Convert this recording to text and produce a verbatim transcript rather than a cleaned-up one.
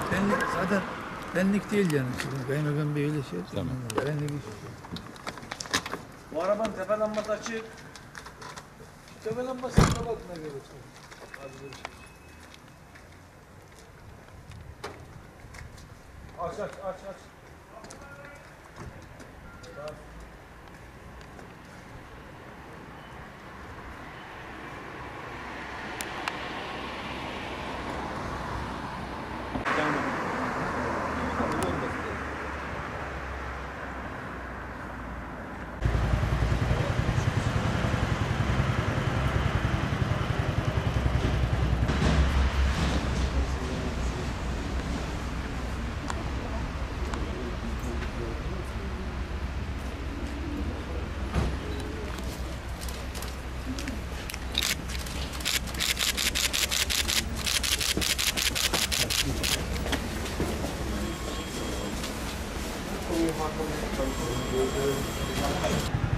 Benlik zaten benlik değil yani. Şimdi kaymakam bey öyle şey. Tamam. Benlik iş. Bu arabanın tepe lambası açık. Tepe lambasına bak ne görüyorsun. Aç aç aç aç. Thank you.